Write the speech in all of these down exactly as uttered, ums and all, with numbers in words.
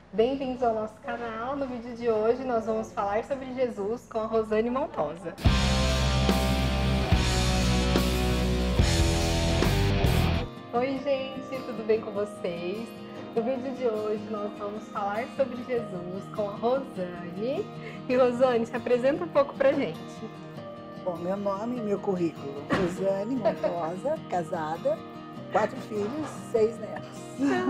Bem-vindos ao nosso canal. No vídeo de hoje nós vamos falar sobre Jesus com a Rosane Montosa. Oi gente, tudo bem com vocês? No vídeo de hoje nós vamos falar sobre Jesus com a Rosane. E Rosane, se apresenta um pouco pra gente. Bom, meu nome e meu currículo. Rosane Montosa, casada, quatro filhos, seis netos.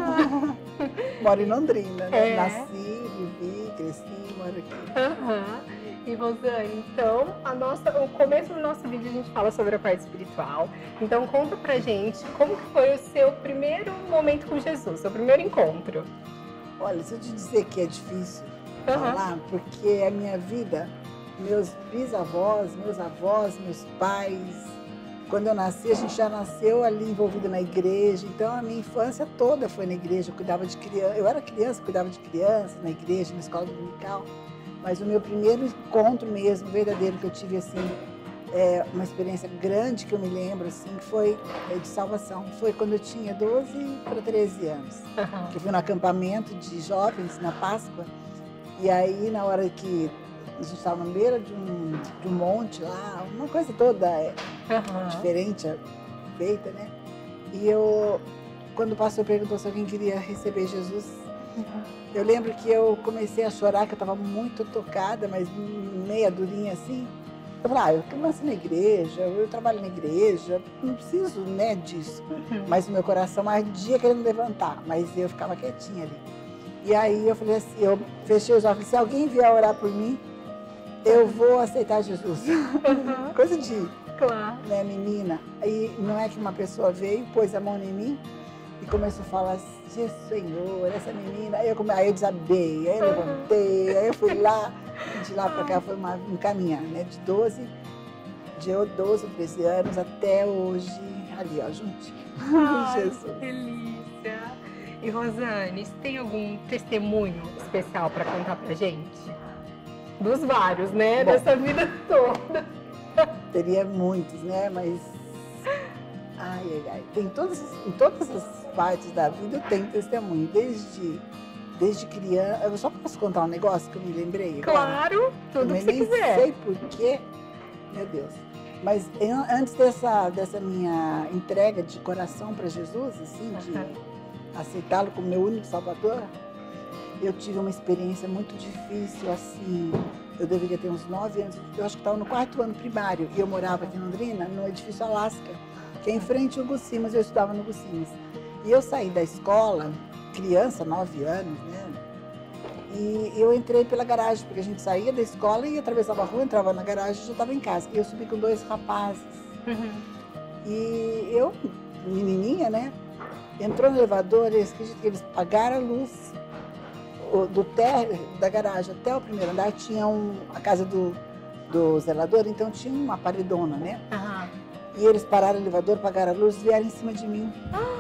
Moro em Londrina, né? É. Nasci, vivi, cresci, moro aqui. Uhum. E Rosane, então, a nossa, o começo do nosso vídeo a gente fala sobre a parte espiritual. Então conta pra gente como que foi o seu primeiro momento com Jesus, seu primeiro encontro. Olha, se eu te dizer que é difícil Uhum. falar, porque a minha vida, meus bisavós, meus avós, meus pais, quando eu nasci, a gente já nasceu ali envolvido na igreja, então a minha infância toda foi na igreja, eu cuidava de criança, eu era criança, cuidava de criança na igreja, na escola dominical, mas o meu primeiro encontro mesmo, verdadeiro, que eu tive assim, é, uma experiência grande que eu me lembro, assim, que foi é, de salvação, foi quando eu tinha doze para treze anos, Uhum. que eu fui no acampamento de jovens na Páscoa, e aí na hora que a gente estava na beira de um, de um monte lá, uma coisa toda é, Uhum. diferente, feita, né? E eu, quando o pastor perguntou se alguém queria receber Jesus, Uhum. eu lembro que eu comecei a chorar, que eu estava muito tocada, mas meia durinha assim. Eu falei, ah, eu nasci na igreja, eu trabalho na igreja, não preciso, né, disso. Uhum. Mas o meu coração ardia querendo levantar, mas eu ficava quietinha ali. E aí eu falei assim, eu fechei os olhos, se alguém vier orar por mim, eu vou aceitar Jesus. Uhum. Coisa de, Claro. né, menina. Aí não é que uma pessoa veio, pôs a mão em mim e começou a falar assim, Senhor, essa menina. Aí eu, come... aí eu desabei, aí eu levantei, aí eu fui lá, e de lá pra cá foi uma... um caminhar, né? De doze, de doze, treze anos até hoje, ali, ó, juntinho. Ai, Jesus. que delícia. E Rosane, você tem algum testemunho especial para contar pra gente? Dos vários, né? Bom. Dessa vida toda. Teria muitos, né? Mas. Ai, ai, ai. Tem todas, em todas as partes da vida eu tenho testemunho. Desde, desde criança. Eu só posso contar um negócio que eu me lembrei? Agora? Claro, tudo Eu que você nem quiser. sei porquê. Meu Deus. Mas eu- antes dessa, dessa minha entrega de coração para Jesus, assim, de Uhum. aceitá-lo como meu único salvador, eu tive uma experiência muito difícil, assim, eu deveria ter uns nove anos, eu acho que estava no quarto ano primário, e eu morava aqui em Londrina, no edifício Alasca, que é em frente ao Gucimas, eu estudava no Gucimas. E eu saí da escola, criança, nove anos, né, e eu entrei pela garagem, porque a gente saía da escola e atravessava a rua, entrava na garagem e já estava em casa. E eu subi com dois rapazes. Uhum. E eu, menininha, né, entrou no elevador, eles acreditam que eles pagaram a luz o- do térreo da garagem até o primeiro andar, tinha um, a casa do, do zelador, então tinha uma paredona, né? Aham. E eles pararam o elevador, pagaram a luz, vieram em cima de mim.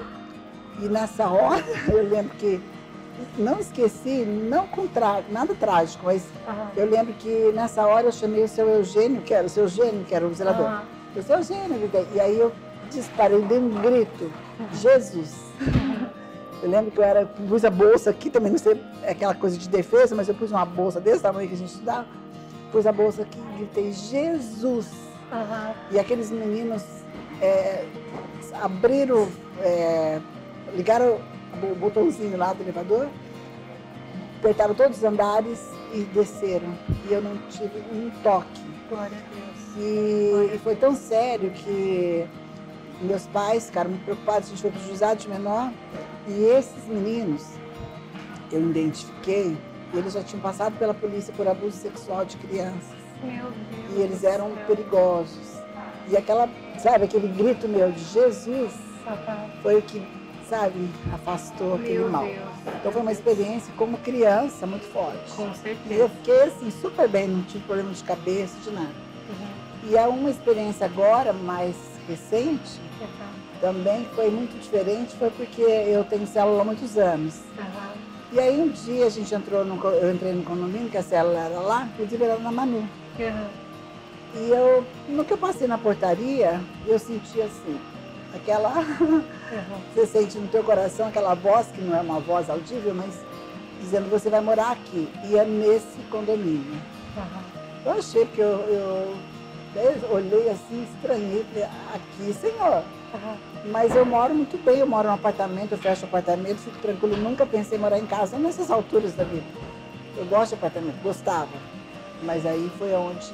E nessa hora, eu lembro que, não esqueci, não com tra- nada trágico, mas Aham. eu lembro que nessa hora eu chamei o seu Eugênio, que era o seu Eugênio, que era o zelador. Aham. Eu seu Eugênio, e aí eu disparei, dei um grito, Jesus. Eu lembro que eu era, pus a bolsa aqui, também não sei, é aquela coisa de defesa, mas eu pus uma bolsa desse tamanho que a gente estudava, pus a bolsa aqui e gritei, Jesus! Aham. E aqueles meninos é, abriram, é, ligaram o botãozinho lá do elevador, apertaram todos os andares e desceram. E eu não tive um toque. Glória a Deus. E, e foi tão sério que meus pais ficaram muito preocupados, a gente foi para o juizado de menor. E esses meninos, eu identifiquei, eles já tinham passado pela polícia por abuso sexual de crianças. Meu Deus. E eles do eram céu. perigosos. E aquela, sabe, aquele grito meu de Jesus Aham. foi o que, sabe, afastou aquele Meu mal. Deus. Então foi uma experiência como criança muito forte. Com E eu certeza. fiquei assim, super bem, não tive problema de cabeça, de nada. Uhum. E é uma experiência agora, mais recente, Aham. também foi muito diferente, foi porque eu tenho célula há muitos anos. Aham. E aí um dia a gente entrou, no, co- eu entrei no condomínio, que a célula era lá, inclusive era na Manu. Aham. E eu, no que eu passei na portaria, eu senti assim, aquela, Aham. você sente no teu coração aquela voz, que não é uma voz audível, mas dizendo, você vai morar aqui. E é nesse condomínio. Aham. Eu achei, porque eu, eu, eu olhei assim, estranhei, falei, aqui, Senhor. Aham. Mas eu moro muito bem, eu moro num apartamento, eu fecho o apartamento, fico tranquilo, nunca pensei em morar em casa nessas alturas da vida. Eu gosto de apartamento, gostava. Mas aí foi onde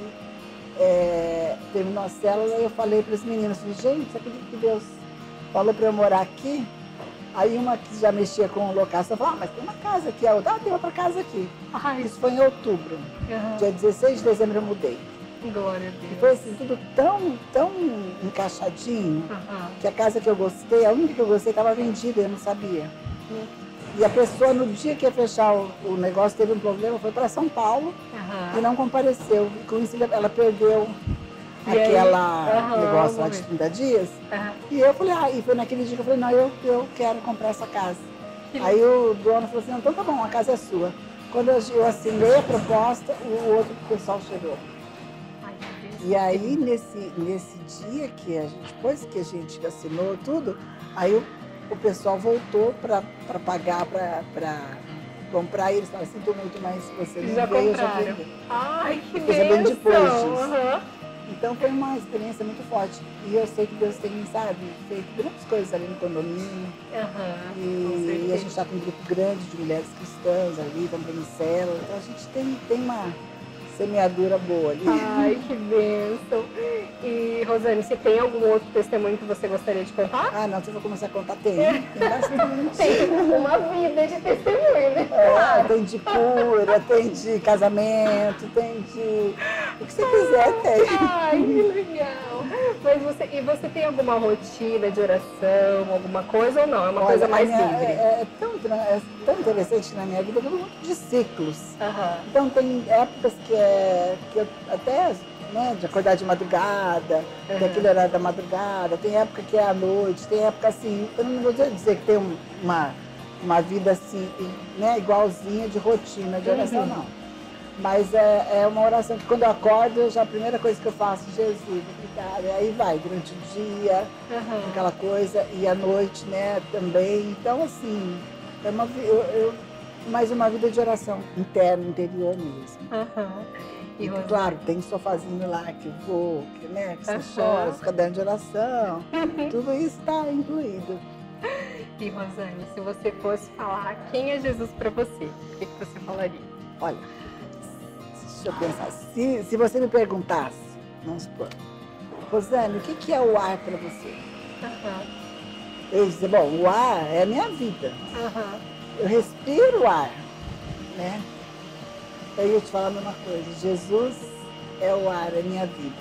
é, terminou a célula e eu falei para as meninas, falei, gente, você acredita que Deus falou para eu morar aqui? Aí uma que já mexia com locação falou, ah, mas tem uma casa aqui, a outra, ah, tem outra casa aqui. Ai, Isso foi em outubro, aham. dia dezesseis de dezembro eu mudei. Glória a E Deus. foi assim, tudo tão, tão encaixadinho, Aham. que a casa que eu gostei, a única que eu gostei estava vendida, eu não sabia. E a pessoa, no dia que ia fechar o, o negócio, teve um problema, foi para São Paulo Aham. e não compareceu. E com isso ela perdeu E aí? aquela Aham, negócio lá vamos de ver. trinta dias. Aham. E eu falei, ah, e foi naquele dia que eu falei, não, eu, eu quero comprar essa casa. Que Aí o dono falou assim, não, então tá bom, a casa é sua. Quando eu, eu assinei a proposta, o outro pessoal chegou. Ai, que Deus. E aí, nesse, nesse dia que a gente, depois que a gente assinou tudo, aí o, o pessoal voltou para pagar, para comprar, e eles falaram, sinto muito, mas você não Já veio, eu já compraram. vendi. Ai, que Coisa bem bênção. depois disso. Aham. Então foi uma experiência muito forte. E eu sei que Deus tem, sabe, feito grandes coisas ali no condomínio. Aham. Com E, certeza. e a gente está com um grupo grande de mulheres cristãs ali, comprando célula. Então a gente tem, tem uma semeadura boa ali. Ai, que bênção. E, Rosane, você tem algum outro testemunho que você gostaria de contar? Ah, não, se eu for começar a contar, tem. Tem bastante. Tem uma vida de testemunho, né? É, Claro. tem de cura, tem de casamento, tem de... O que você quiser tem. Ai, que legal. Mas você, e você tem alguma rotina de oração, alguma coisa ou não? É uma Olha, coisa a mais minha- livre? É, é tão, tra- é tão interessante na minha vida, eu muito de ciclos. Aham. Então tem épocas que, é, que eu até, né, de acordar de madrugada, Uhum. daquele horário da madrugada, tem época que é à noite, tem época assim, eu não vou dizer que tem um- uma, uma vida assim, né, igualzinha de rotina de oração, Uhum. não. Mas é, é uma oração que quando eu acordo, já a primeira coisa que eu faço, Jesus, obrigada. E aí vai, durante o dia, Aham. aquela coisa, e à noite, né, também. Então, assim, é uma, vi- eu, eu, mais uma vida de oração interna, interior mesmo. Aham. E E, Rosane? claro, tem sofazinho lá que eu vou, que, né, que você Aham. chora, os cadernos de oração, tudo isso está incluído. E Rosane, se você fosse falar quem é Jesus para você, o que, que você falaria? Olha, deixa eu pensar, se, se você me perguntasse, vamos supor, Rosane, o que, que é o ar para você? Aham. Eu ia dizer, bom, o ar é a minha vida. Aham. Eu respiro o ar, né? Eu ia te falar a mesma coisa. Jesus é o ar, é a minha vida.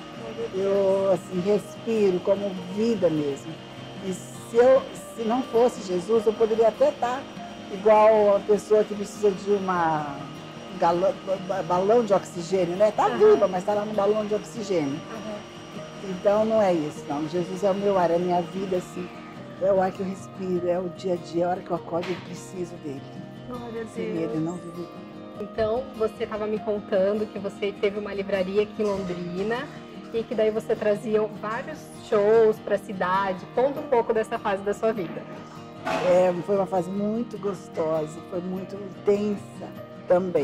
Eu, assim, respiro como vida mesmo. E se, eu, se não fosse Jesus, eu poderia até estar igual a pessoa que precisa de uma galão, balão de oxigênio, né? Está Aham. viva, mas está lá no balão de oxigênio. Aham. Então não é isso, não. Jesus é o meu ar, é a minha vida, assim. É o ar que eu respiro, é o dia a dia, a hora que eu acordo eu preciso dele. Glória a Sem ele Deus. não vivo. Então, você estava me contando que você teve uma livraria aqui em Londrina e que daí você trazia vários shows para a cidade. Conta um pouco dessa fase da sua vida. É, foi uma fase muito gostosa, foi muito intensa também.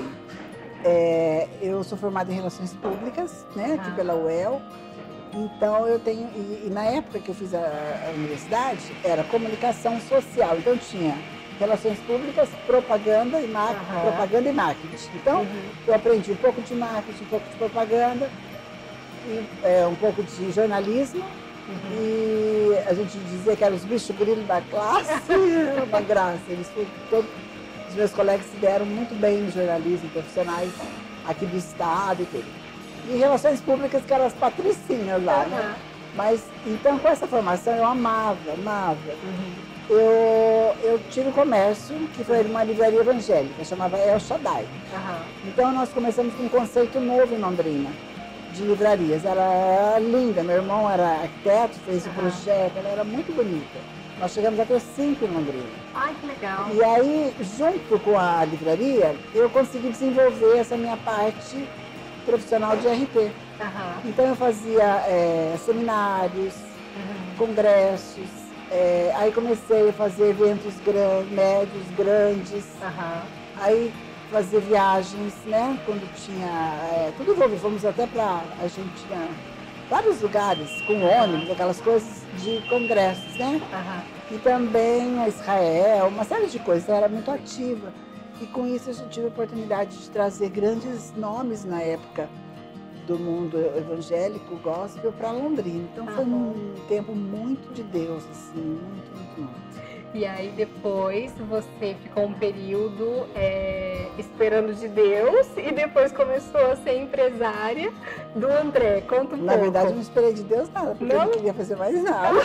É, eu sou formada em Relações Públicas, né, aqui Ah. pela U E L. Então eu tenho, e, e na época que eu fiz a, a universidade, era comunicação social. Então tinha relações públicas, propaganda e, mar, Aham. propaganda e marketing. Então Uhum. eu aprendi um pouco de marketing, um pouco de propaganda, e, é, um pouco de jornalismo. Uhum. E a gente dizia que eram os bichos grilos da classe, era uma graça. Eles foram, todos, os meus colegas se deram muito bem no jornalismo, profissionais aqui do estado e tudo. E relações públicas, que eram as patricinhas lá, né? Aham. Mas, então, com essa formação, eu amava, amava. Uhum. Eu, eu tive um comércio, que foi uma livraria evangélica, chamava El Shaddai. Aham. Então, nós começamos com um conceito novo em Londrina, de livrarias. Ela era linda, meu irmão era arquiteto, fez o Aham. projeto, ela era muito bonita. Nós chegamos a ter cinco em Londrina. Ai, que legal. E aí, junto com a livraria, eu consegui desenvolver essa minha parte profissional de R P. Aham. Então, eu fazia é, seminários, Uhum. congressos, é, aí comecei a fazer eventos gran- médios, grandes. Aham. Aí fazer viagens, né? Quando tinha, é, tudo envolvido, fomos até para a Argentina, vários lugares, com ônibus, aquelas coisas de congressos, né? Uhum. E também a Israel, uma série de coisas, ela era muito ativa. E com isso eu tive a oportunidade de trazer grandes nomes na época do mundo evangélico, gospel, para Londrina. Então foi Uhum. um tempo muito de Deus, assim, muito, muito, muito. E aí depois você ficou um período é, esperando de Deus e depois começou a ser empresária do André. Conta um Na pouco. verdade, eu não esperei de Deus nada, porque Não? eu não queria fazer mais nada.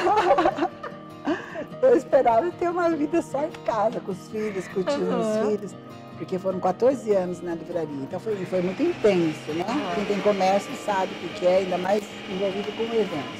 Eu esperava ter uma vida só em casa, com os filhos, curtindo Uhum. os filhos, porque foram quatorze anos na livraria, então foi, foi muito intenso, né? Uhum. Quem tem comércio sabe o que é, ainda mais envolvido com eventos.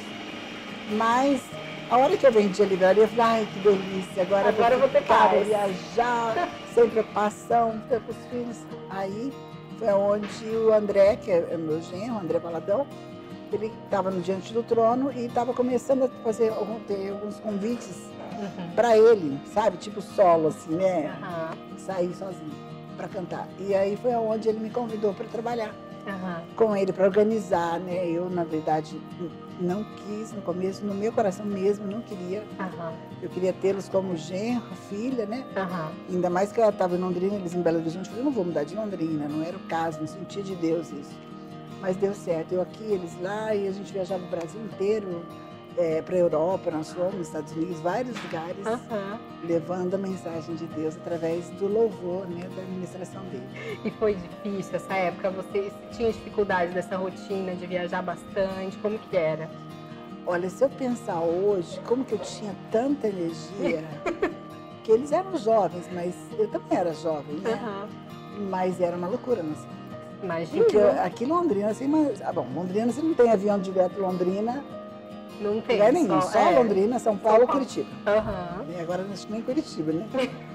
Mas a hora que eu vendi a livraria, eu falei, ai, que delícia, agora, Agora eu vou ter ficar, paz. vou viajar, sem preocupação, ter com os filhos. Aí foi onde o André, que é meu genro, o André Valadão, ele estava no Diante do Trono e estava começando a fazer ter alguns convites Uhum. para ele, sabe? Tipo solo, assim, né? Uhum. Sair sozinho para cantar. E aí foi onde ele me convidou para trabalhar Uhum. com ele, para organizar, né? Eu, na verdade, não quis no começo, no meu coração mesmo, não queria. Uhum. Eu queria tê-los como genro, filha, né? Uhum. Ainda mais que ela estava em Londrina, eles em Belo Horizonte. Eu falei, não vou mudar de Londrina, não era o caso, não sentia de Deus isso. Mas deu certo, eu aqui, eles lá, e a gente viajava o Brasil inteiro, é, para a Europa, nós fomos, nos Estados Unidos, vários lugares, Uhum. levando a mensagem de Deus através do louvor, né, da administração dele. E foi difícil essa época? Você tinha dificuldade dessa rotina de viajar bastante? Como que era? Olha, se eu pensar hoje, como que eu tinha tanta energia, que eles eram jovens, mas eu também era jovem, né? Uhum. Mas era uma loucura, nossa. Imagina. Porque aqui em Londrina, assim, mas, ah, bom, Londrina você não tem avião direto Londrina, Não tem. lugar nenhum, só, é. Londrina, São Paulo, Paulo. Curitiba. Aham. E agora acho que nem Curitiba, né?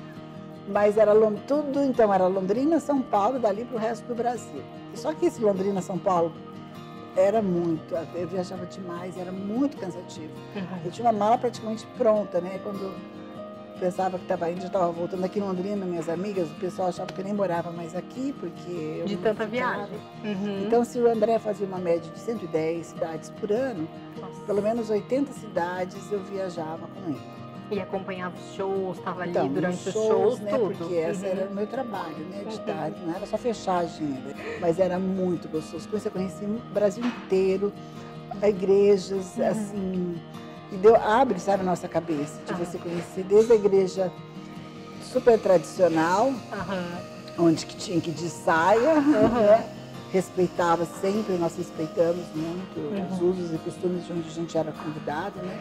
Mas era Lon- tudo, então, era Londrina, São Paulo, dali para o resto do Brasil. Só que esse Londrina, São Paulo, era muito, eu viajava demais, era muito cansativo. Eu Uhum. tinha uma mala praticamente pronta, né? Quando pensava que estava indo, já estava voltando aqui em Londrina, minhas amigas, o pessoal achava que eu nem morava mais aqui, porque eu De não tanta ficava. viagem. Uhum. Então, se o André fazia uma média de cento e dez cidades por ano, Nossa. pelo menos oitenta cidades eu viajava com ele. E acompanhava os shows, estava ali Então, durante nos os shows, shows, né? tudo. Porque essa Uhum. era o meu trabalho, né? De Uhum. tarde, não era só fechar a agenda, mas era muito gostoso. Você conhecia o Brasil inteiro, igrejas, Uhum. assim, e deu, abre, sabe, a nossa cabeça, de Aham. você conhecer desde a igreja super tradicional, Aham. onde que tinha que ir de saia, Aham. né? Respeitava sempre, nós respeitamos muito os Uhum. usos e costumes de onde a gente era convidado, né?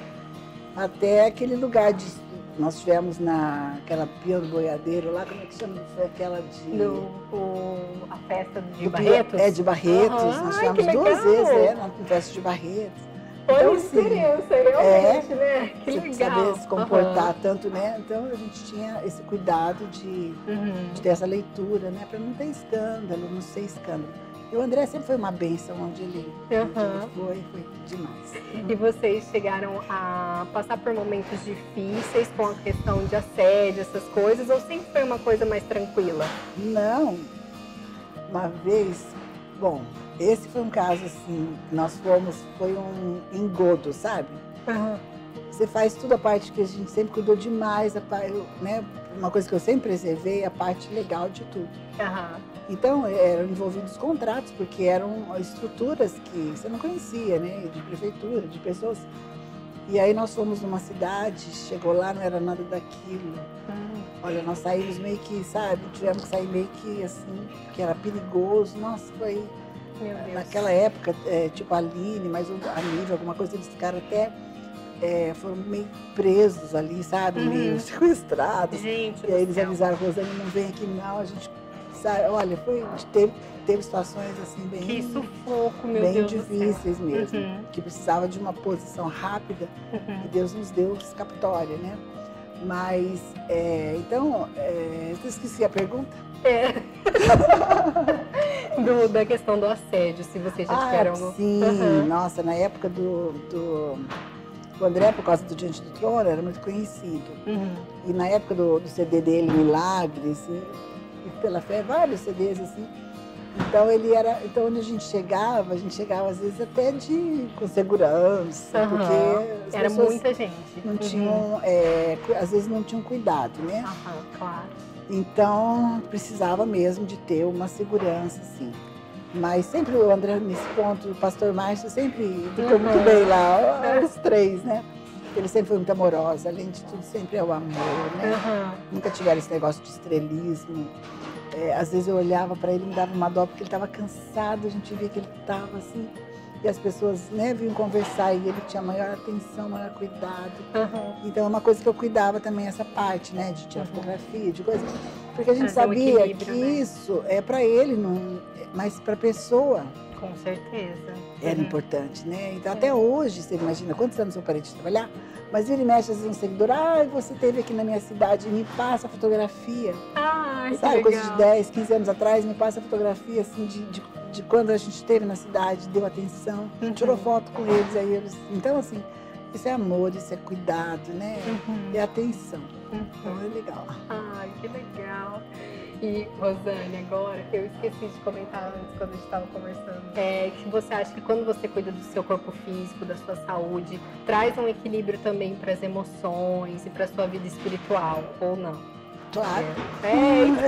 Até aquele lugar de. Nós tivemos naquela Pia do Boiadeiro lá, como é que chama? Foi aquela de. Do, o, a festa de do Pia- Barretos? É, de Barretos. Aham. Nós Ai, tivemos que duas legal. vezes, é, na festa de Barretos. Olha Então, a assim, experiência, realmente, né? Que você legal. saber se comportar Aham. tanto, né? Então a gente tinha esse cuidado de, Uhum. de ter essa leitura, né? Para não ter escândalo, não ser escândalo. E o André sempre foi uma bênção onde ele, onde Aham. ele foi, foi demais. E vocês chegaram a passar por momentos difíceis com a questão de assédio, essas coisas, ou sempre foi uma coisa mais tranquila? Não, uma vez, bom, esse foi um caso assim, nós fomos, foi um engodo, sabe? Aham. Você faz tudo a parte que a gente sempre cuidou demais, a parte, né? Uma coisa que eu sempre preservei, a parte legal de tudo. Aham. Então, eram envolvidos contratos, porque eram estruturas que você não conhecia, né? De prefeitura, de pessoas. E aí nós fomos numa cidade, chegou lá, não era nada daquilo. Hum. Olha, nós saímos meio que, sabe, tivemos que sair meio que assim, que era perigoso. Nossa, foi Meu Deus. naquela época, é, tipo a Aline, mas o- a Nívia, alguma coisa, eles ficaram até, é, foram meio presos ali, sabe, Uhum. meio sequestrados. Gente E aí do eles céu. avisaram, Rosane, não vem aqui não, a gente, sabe, olha, foi, a gente teve, teve situações assim bem, Que sufoco, meu bem Deus do difíceis céu. mesmo, Uhum. que precisava de uma posição rápida e Uhum. Deus nos deu escapatória, né? Mas, é, então, é, eu esqueci a pergunta. É. Do- da questão do assédio, se vocês já Ah, tiveram algum. sim, Aham. nossa, na época do, do, do André, por causa do Diante do Trono, era muito conhecido. Uhum. E na época do, do C D dele, Milagres, e e Pela Fé, vários C Ds assim. Então ele era, então onde a gente chegava, a gente chegava às vezes até de com segurança, Aham. porque as Era pessoas muita gente. não Uhum. tinham, é, cu- às vezes não tinham cuidado, né? Aham, claro. Então precisava mesmo de ter uma segurança, assim. Mas sempre o André, nesse ponto, o pastor Márcio sempre ficou Uhum. muito bem lá, os três, né? Ele sempre foi muito amoroso, além de tudo, sempre é o amor, né? Aham. Nunca tiveram esse negócio de estrelismo. É, às vezes eu olhava para ele e me dava uma dó, porque ele estava cansado, a gente via que ele estava assim. E as pessoas, né, vinham conversar e ele tinha maior atenção, maior cuidado. Aham. Então é uma coisa que eu cuidava também, essa parte, né, de tirar Uhum. fotografia, de coisa. Porque a gente Trazer um sabia equilíbrio, que né? isso é para ele, não, mas para a pessoa Com certeza. era Uhum. importante, né? Então É. até hoje, você imagina quantos anos eu parei de trabalhar, mas ele mexe às vezes um seguidor, ah, você esteve aqui na minha cidade, me passa a fotografia. Ai, que Sabe, coisa de legal. dez, quinze anos atrás, me passa a fotografia assim de, de, de quando a gente esteve na cidade, deu atenção, Uhum. tirou foto com eles, aí eles. Então, assim, isso é amor, isso é cuidado, né? Uhum. É atenção. Então Uhum. é legal. Ai, que legal. E, Rosane, agora, eu esqueci de comentar antes, quando a gente estava conversando, é que você acha que quando você cuida do seu corpo físico, da sua saúde, traz um equilíbrio também para as emoções e para a sua vida espiritual, ou não? Claro. É, então,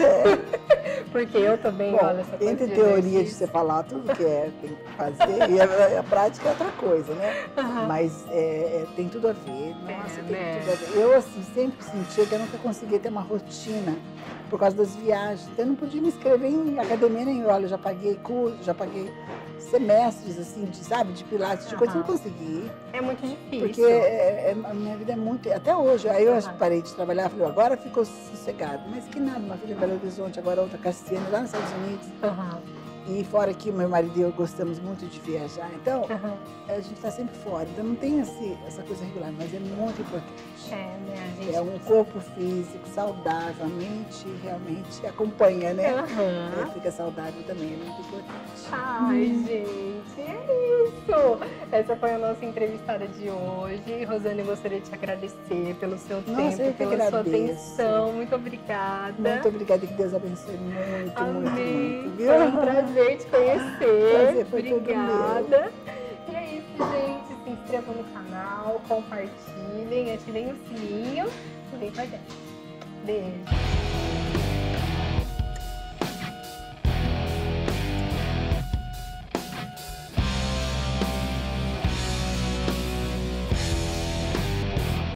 É. porque eu também, Bom, olha, essa coisa entre de teoria de exercício. você falar tudo que é, tem que fazer, e a, a prática é outra coisa, né? Aham. Mas é, é, tem tudo a ver. Nossa, É, tem né? tudo a ver. Eu, assim, sempre sentia que eu nunca conseguia ter uma rotina por causa das viagens. Então, eu não podia me inscrever em academia nenhuma. Olha, eu já paguei curso, já paguei semestres, assim, de, sabe, de pilates, de coisa, eu não Aham. consegui. É muito difícil. Porque é, é, a minha vida é muito. Até hoje, aí eu Aham. parei de trabalhar, falei, agora ficou sossegado. Mas que nada, uma filha em Belo Horizonte, agora outra Cassiane, lá nos Estados Unidos. Aham. E fora que o meu marido e eu gostamos muito de viajar. Então, Aham. a gente está sempre fora. Então, não tem esse, essa coisa regular, mas é muito importante. É, né, a gente... É um corpo físico saudável, a mente realmente acompanha, né? Aham. É, fica saudável também, é muito importante. Ai, gente, é isso! Essa foi a nossa entrevistada de hoje. Rosane, eu gostaria de te agradecer pelo seu Nossa, tempo, eu que pela sua agradeço. atenção. Muito obrigada. Muito obrigada e que Deus abençoe muito, muito, Amém. muito. Viu? Foi um prazer te conhecer. Prazer foi todo Obrigada. E é isso, gente. Se inscrevam no canal, compartilhem, ativem o sininho e vem com a gente. Beijo.